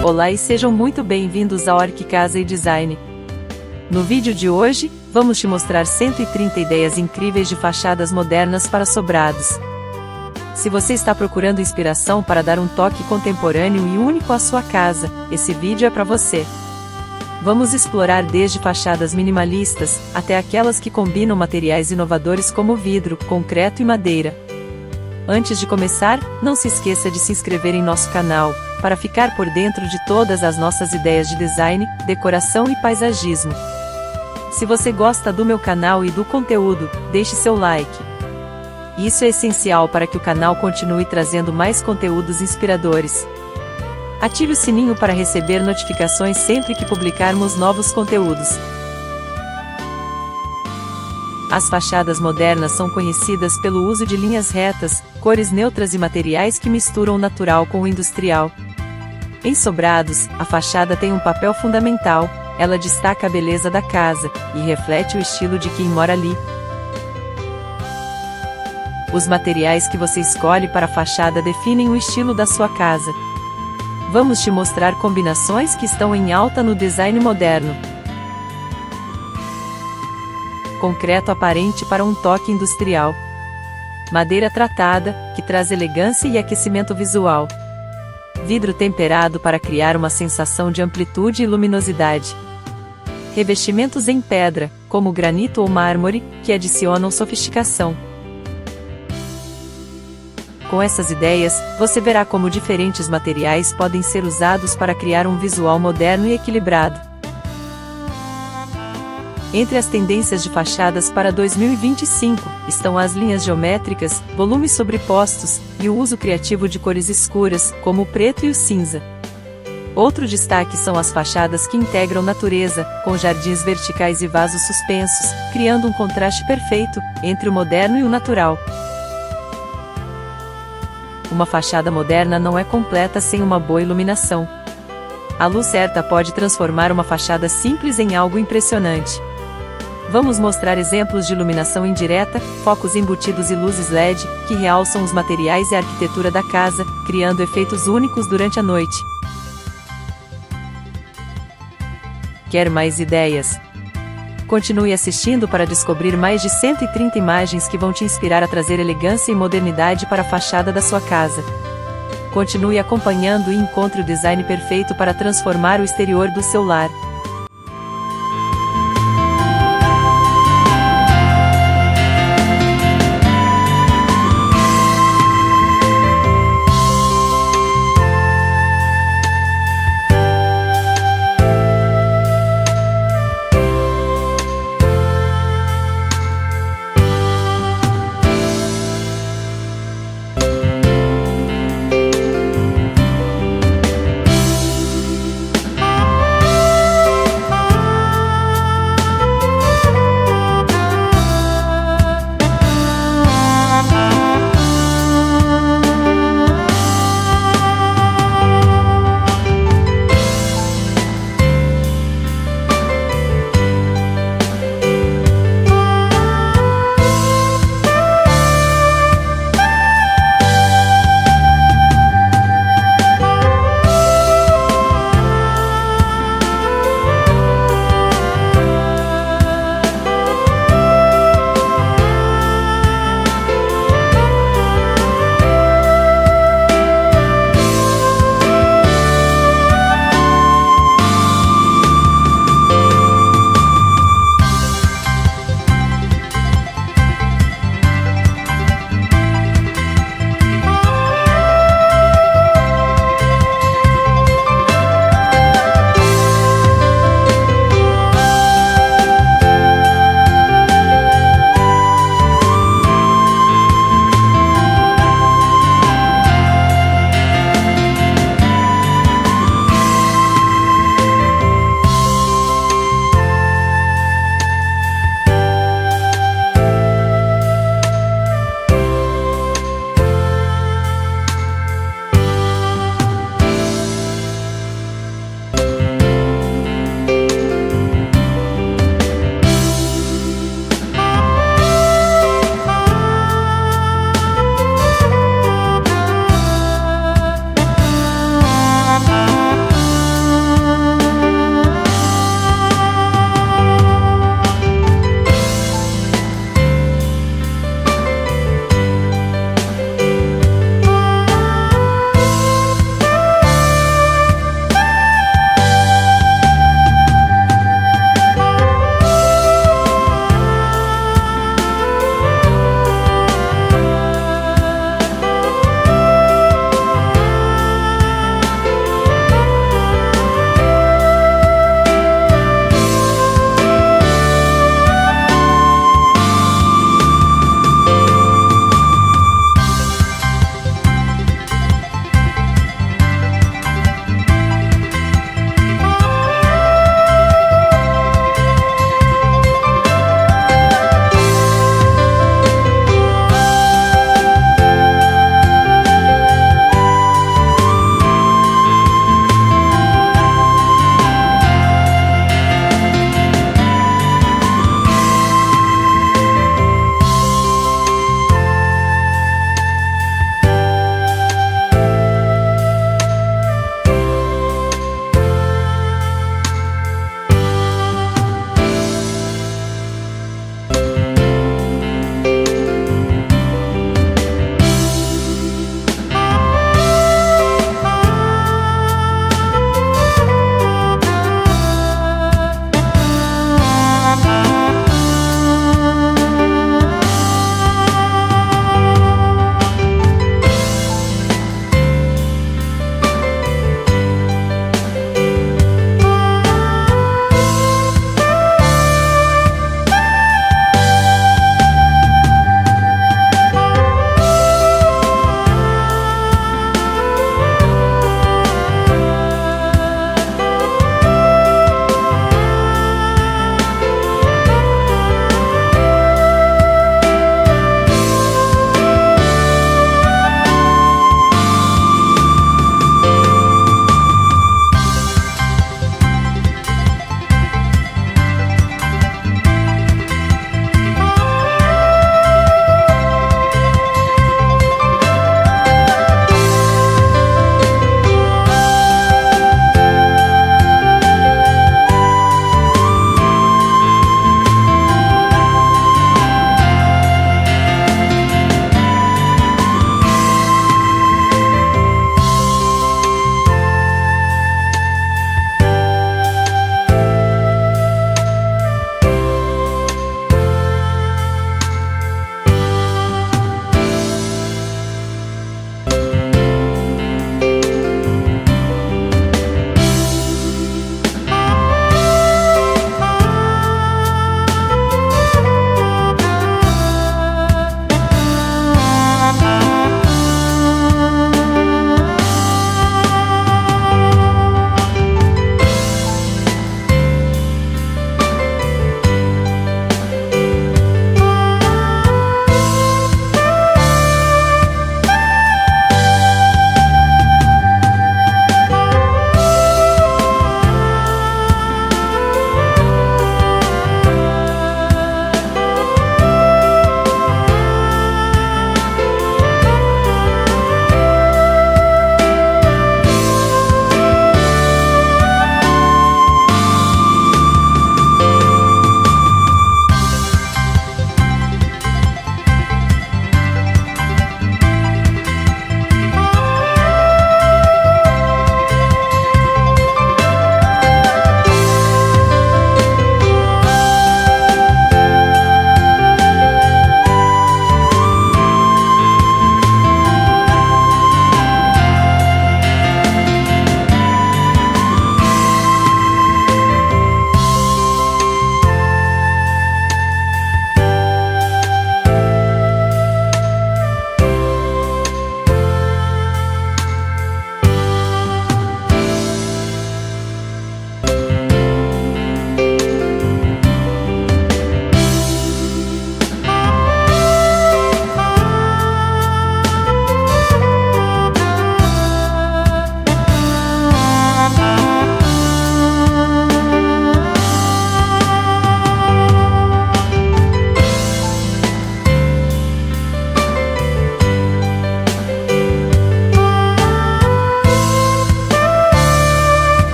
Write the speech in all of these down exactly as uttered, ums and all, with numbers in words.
Olá e sejam muito bem-vindos ao Arqui Casa e Design. No vídeo de hoje, vamos te mostrar cento e trinta ideias incríveis de fachadas modernas para sobrados. Se você está procurando inspiração para dar um toque contemporâneo e único à sua casa, esse vídeo é para você. Vamos explorar desde fachadas minimalistas, até aquelas que combinam materiais inovadores como vidro, concreto e madeira. Antes de começar, não se esqueça de se inscrever em nosso canal, para ficar por dentro de todas as nossas ideias de design, decoração e paisagismo. Se você gosta do meu canal e do conteúdo, deixe seu like. Isso é essencial para que o canal continue trazendo mais conteúdos inspiradores. Ative o sininho para receber notificações sempre que publicarmos novos conteúdos. As fachadas modernas são conhecidas pelo uso de linhas retas, cores neutras e materiais que misturam o natural com o industrial. Em sobrados, a fachada tem um papel fundamental, ela destaca a beleza da casa, e reflete o estilo de quem mora ali. Os materiais que você escolhe para a fachada definem o estilo da sua casa. Vamos te mostrar combinações que estão em alta no design moderno. Concreto aparente para um toque industrial. Madeira tratada, que traz elegância e aquecimento visual. Vidro temperado para criar uma sensação de amplitude e luminosidade. Revestimentos em pedra, como granito ou mármore, que adicionam sofisticação. Com essas ideias, você verá como diferentes materiais podem ser usados para criar um visual moderno e equilibrado. Entre as tendências de fachadas para dois mil e vinte e cinco, estão as linhas geométricas, volumes sobrepostos, e o uso criativo de cores escuras, como o preto e o cinza. Outro destaque são as fachadas que integram natureza, com jardins verticais e vasos suspensos, criando um contraste perfeito entre o moderno e o natural. Uma fachada moderna não é completa sem uma boa iluminação. A luz certa pode transformar uma fachada simples em algo impressionante. Vamos mostrar exemplos de iluminação indireta, focos embutidos e luzes L E D, que realçam os materiais e a arquitetura da casa, criando efeitos únicos durante a noite. Quer mais ideias? Continue assistindo para descobrir mais de cento e trinta imagens que vão te inspirar a trazer elegância e modernidade para a fachada da sua casa. Continue acompanhando e encontre o design perfeito para transformar o exterior do seu lar.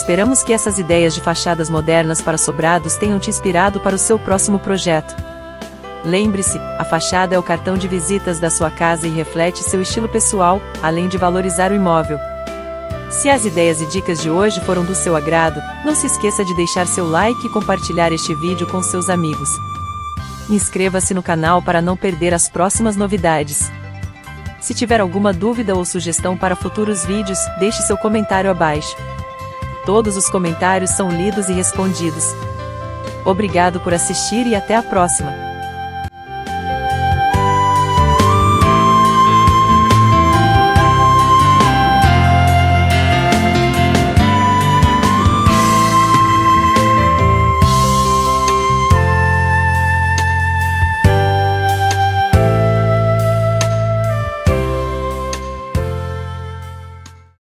Esperamos que essas ideias de fachadas modernas para sobrados tenham te inspirado para o seu próximo projeto. Lembre-se, a fachada é o cartão de visitas da sua casa e reflete seu estilo pessoal, além de valorizar o imóvel. Se as ideias e dicas de hoje foram do seu agrado, não se esqueça de deixar seu like e compartilhar este vídeo com seus amigos. Inscreva-se no canal para não perder as próximas novidades. Se tiver alguma dúvida ou sugestão para futuros vídeos, deixe seu comentário abaixo. Todos os comentários são lidos e respondidos. Obrigado por assistir e até a próxima!